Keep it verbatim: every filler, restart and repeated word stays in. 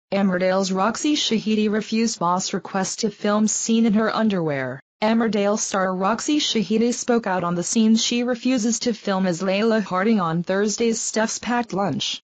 Emmerdale's Roxy Shahidi refused boss request to film scene in her underwear. Emmerdale star Roxy Shahidi spoke out on the scenes she refuses to film as Layla Harding on Thursday's Steph's packed lunch.